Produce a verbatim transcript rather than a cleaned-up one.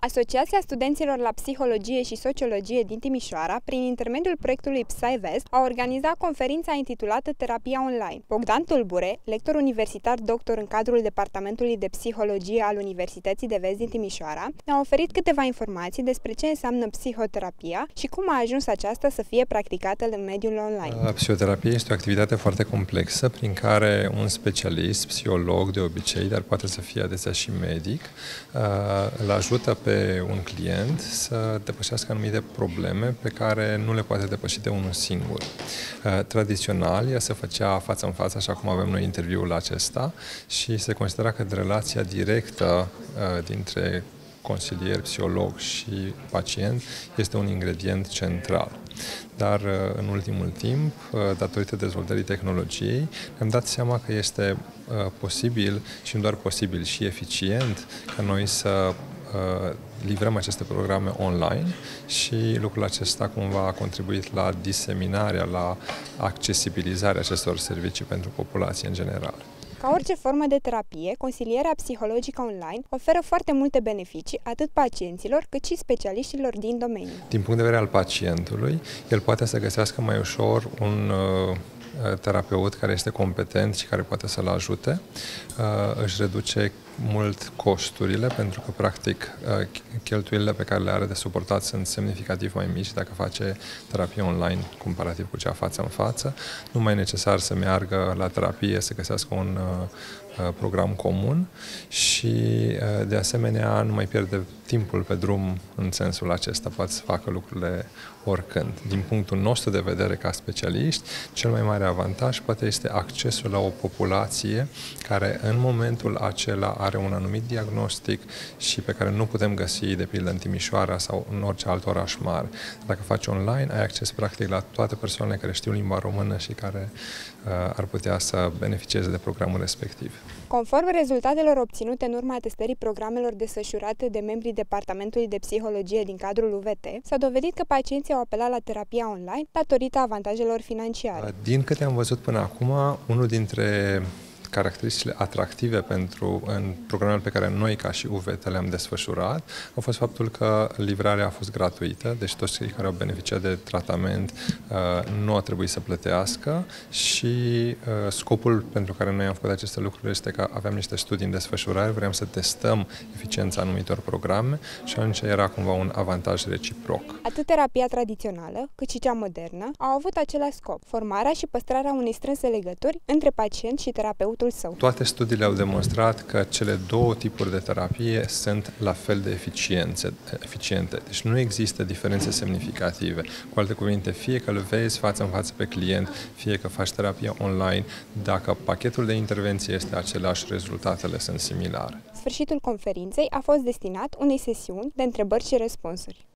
Asociația Studenților la Psihologie și Sociologie din Timișoara, prin intermediul proiectului PsyVest, a organizat conferința intitulată Terapia Online. Bogdan Tulbure, lector universitar doctor în cadrul Departamentului de Psihologie al Universității de Vest din Timișoara, ne-a oferit câteva informații despre ce înseamnă psihoterapia și cum a ajuns aceasta să fie practicată în mediul online. Psihoterapia este o activitate foarte complexă prin care un specialist, psiholog de obicei, dar poate să fie adesea și medic, îl ajută pe un client să depășească anumite probleme pe care nu le poate depăși de unul singur. Tradițional, ea se făcea față în față, așa cum avem noi interviul acesta, și se considera că relația directă dintre consilier, psiholog și pacient este un ingredient central. Dar în ultimul timp, datorită dezvoltării tehnologiei, ne-am dat seama că este posibil și nu doar posibil, și eficient ca noi să livrăm aceste programe online și lucrul acesta cumva a contribuit la diseminarea, la accesibilizarea acestor servicii pentru populație în general. Ca orice formă de terapie, consilierea psihologică online oferă foarte multe beneficii atât pacienților cât și specialiștilor din domeniu. Din punct de vedere al pacientului, el poate să găsească mai ușor un uh, terapeut care este competent și care poate să-l ajute, uh, își reduce mult costurile, pentru că, practic, cheltuielile pe care le are de suportat sunt semnificativ mai mici dacă face terapie online comparativ cu cea față în față. Nu mai e necesar să meargă la terapie, să găsească un program comun și, de asemenea, nu mai pierde timpul pe drum în sensul acesta, poate să facă lucrurile oricând. Din punctul nostru de vedere ca specialiști, cel mai mare avantaj poate este accesul la o populație care în momentul acela are un anumit diagnostic și pe care nu putem găsi, de pildă, în Timișoara sau în orice alt oraș mare. Dacă faci online, ai acces practic la toate persoanele care știu limba română și care uh, ar putea să beneficieze de programul respectiv. Conform rezultatelor obținute în urma testării programelor desfășurate de membrii Departamentului de Psihologie din cadrul U V T, s-a dovedit că pacienții au apelat la terapia online datorită avantajelor financiare. Din câte am văzut până acum, unul dintre caracteristicile atractive pentru în programele pe care noi, ca și U V T, le-am desfășurat, a fost faptul că livrarea a fost gratuită, deci toți cei care au beneficiat de tratament uh, nu au trebuit să plătească și uh, scopul pentru care noi am făcut aceste lucruri este că aveam niște studii în desfășurare, vreau să testăm eficiența anumitor programe și atunci era cumva un avantaj reciproc. Atât terapia tradițională, cât și cea modernă au avut același scop, formarea și păstrarea unei strânse legături între pacient și terapeut. Său. Toate studiile au demonstrat că cele două tipuri de terapie sunt la fel de eficiențe, eficiente. Deci nu există diferențe semnificative. Cu alte cuvinte, fie că îl vezi față în față pe client, fie că faci terapie online, dacă pachetul de intervenție este același, rezultatele sunt similare. Sfârșitul conferinței a fost destinat unei sesiuni de întrebări și răspunsuri.